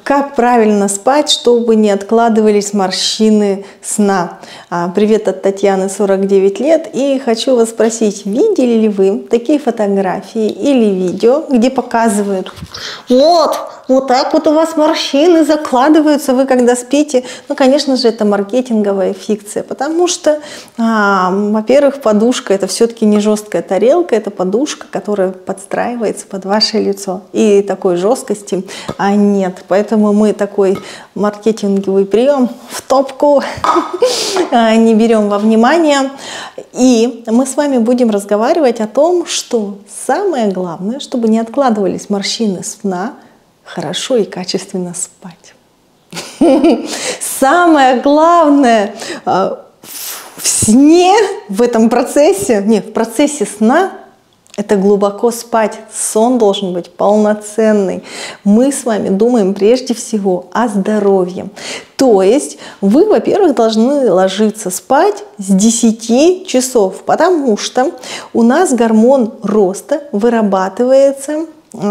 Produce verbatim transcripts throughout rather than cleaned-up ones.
Как правильно спать, чтобы не откладывались морщины сна? Привет от Татьяны, сорок девять лет. И хочу вас спросить, видели ли вы такие фотографии или видео, где показывают, вот, вот так вот у вас морщины закладываются, вы когда спите? Ну, конечно же, это маркетинговая фикция, потому что, а, во-первых, подушка — это все-таки не жесткая тарелка, это подушка, которая подстраивается под ваше лицо. И такой жесткости а, нет. Поэтому мы такой маркетинговый прием в топку не берем во внимание. И мы с вами будем разговаривать о том, что самое главное, чтобы не откладывались морщины сна, хорошо и качественно спать. Самое главное в сне, в этом процессе, не, в процессе сна, это глубоко спать. Сон должен быть полноценный. Мы с вами думаем прежде всего о здоровье. То есть вы, во-первых, должны ложиться спать с десяти часов, потому что у нас гормон роста вырабатывается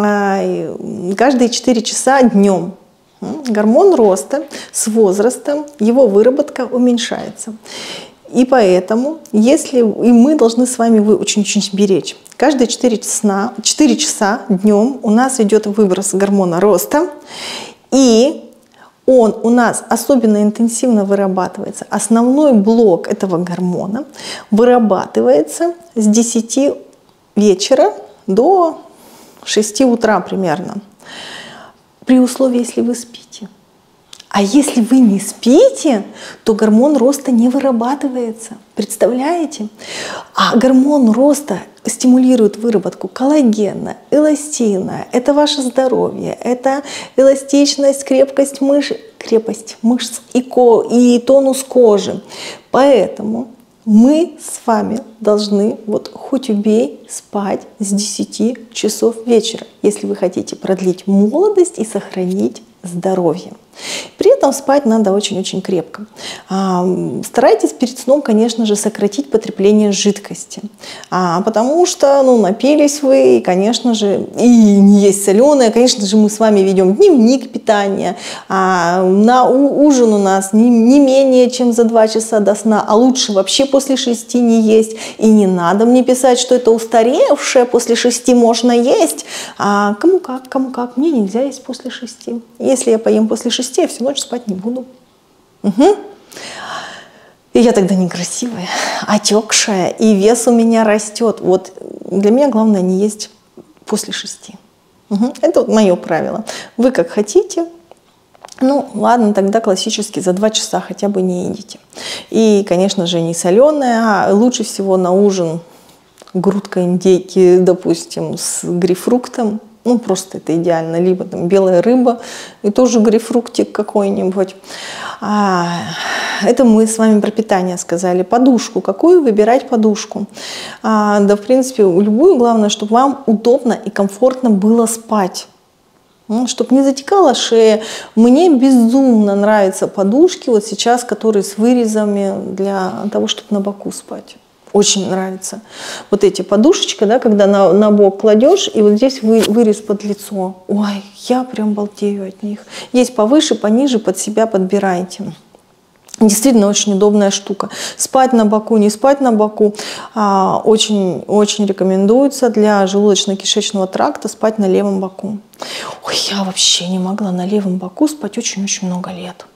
каждые четыре часа днем. Гормон роста с возрастом, его выработка уменьшается. И поэтому, если и мы должны с вами очень-очень беречь, каждые четыре часа, четыре часа днем у нас идет выброс гормона роста, и он у нас особенно интенсивно вырабатывается. Основной блок этого гормона вырабатывается с десяти вечера до шести утра примерно, при условии, если вы спите. А если вы не спите, то гормон роста не вырабатывается. Представляете? А гормон роста стимулирует выработку коллагена, эластина. Это ваше здоровье, это эластичность, крепкость мышц, крепость мышц и, ко, и тонус кожи. Поэтому мы с вами должны, вот хоть убей, спать с десяти часов вечера, если вы хотите продлить молодость и сохранить здоровье. При этом спать надо очень-очень крепко. Старайтесь перед сном, конечно же, сократить потребление жидкости, потому что, ну, напились вы, и, конечно же, и не есть соленое. Конечно же, мы с вами ведем дневник питания. На ужин у нас не, не менее чем за два часа до сна, а лучше вообще после шести не есть. И не надо мне писать, что это устаревшее, после шести можно есть. А кому как, кому как. Мне нельзя есть после шести. Если я поем после шести, я всю ночь спать не буду. Угу. И я тогда некрасивая, отекшая, и вес у меня растет. Вот для меня главное не есть после шести. Угу. Это вот мое правило. Вы как хотите. Ну, ладно, тогда классически за два часа хотя бы не едите. И, конечно же, не соленое, а лучше всего на ужин грудка индейки, допустим, с грейпфруктом. Ну, просто это идеально. Либо там белая рыба и тоже грейпфруктик какой-нибудь. А, это мы с вами про питание сказали. Подушку. Какую выбирать подушку? А, да, в принципе, любую. Главное, чтобы вам удобно и комфортно было спать. Ну, чтобы не затекала шея. Мне безумно нравятся подушки, вот сейчас, которые с вырезами для того, чтобы на боку спать. Очень нравится. Вот эти подушечки, да, когда на, на бок кладешь, и вот здесь вы, вырез под лицо. Ой, я прям балдею от них. Есть повыше, пониже, под себя подбирайте. Действительно очень удобная штука. Спать на боку, не спать на боку. Очень-очень рекомендуется для желудочно-кишечного тракта спать на левом боку. Ой, я вообще не могла на левом боку спать очень-очень много лет.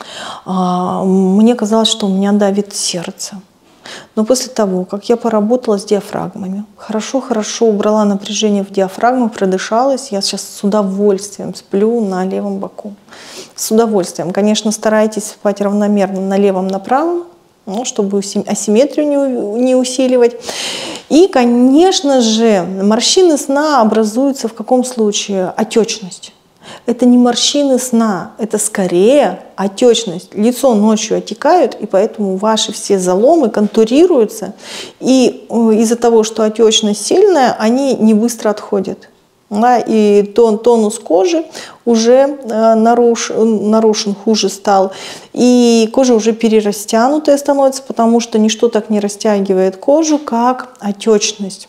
А, мне казалось, что у меня давит сердце. Но после того, как я поработала с диафрагмами, хорошо-хорошо убрала напряжение в диафрагму, продышалась, я сейчас с удовольствием сплю на левом боку. С удовольствием. Конечно, старайтесь спать равномерно на левом, на правом, ну, чтобы асимметрию не, не усиливать. И, конечно же, морщины сна образуются в каком случае? Отечность. Это не морщины сна, это скорее отечность. Лицо ночью отекают, и поэтому ваши все заломы контурируются. И из-за того, что отечность сильная, они не быстро отходят. Да, и тон, тонус кожи уже э, наруш, нарушен, хуже стал. И кожа уже перерастянутая становится, потому что ничто так не растягивает кожу, как отечность.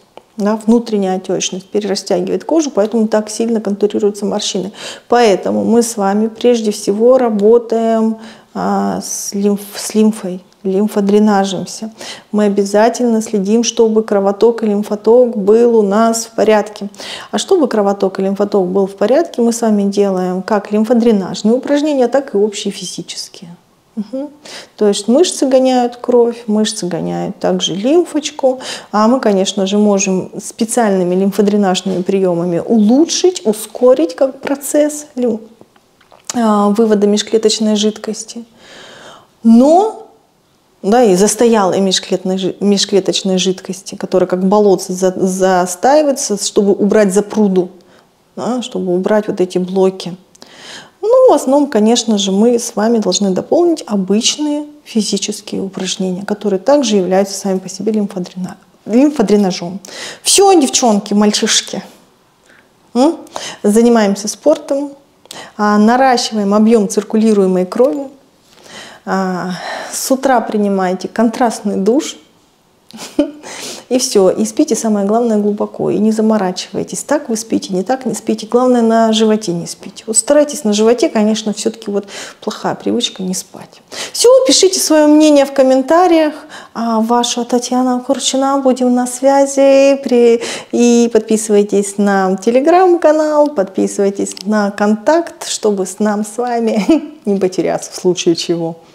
Да, внутренняя отечность перерастягивает кожу, поэтому так сильно контурируются морщины. Поэтому мы с вами прежде всего работаем а, с, лимф, с лимфой, лимфодренажимся. Мы обязательно следим, чтобы кровоток и лимфоток был у нас в порядке. А чтобы кровоток и лимфоток был в порядке, мы с вами делаем как лимфодренажные упражнения, так и общие физические. Угу. То есть мышцы гоняют кровь, мышцы гоняют также лимфочку, а мы, конечно же, можем специальными лимфодренажными приемами улучшить, ускорить как процесс вывода межклеточной жидкости. Но, да, и застоялой межклеточной жидкости, которая как болотце за, застаивается, чтобы убрать запруду, да, чтобы убрать вот эти блоки. Ну, в основном, конечно же, мы с вами должны дополнить обычные физические упражнения, которые также являются сами по себе лимфодрена... лимфодренажом. Все, девчонки, мальчишки, М? занимаемся спортом, а, наращиваем объем циркулируемой крови, а, с утра принимайте контрастный душ, и все, и спите, самое главное, глубоко, и не заморачивайтесь. Так вы спите, не так не спите. Главное, на животе не спите. Вот старайтесь на животе, конечно, все-таки вот плохая привычка не спать. Все, пишите свое мнение в комментариях. А ваша Татьяна Курчина, будем на связи. При... И подписывайтесь на телеграм-канал, подписывайтесь на контакт, чтобы с нам с вами не потеряться в случае чего.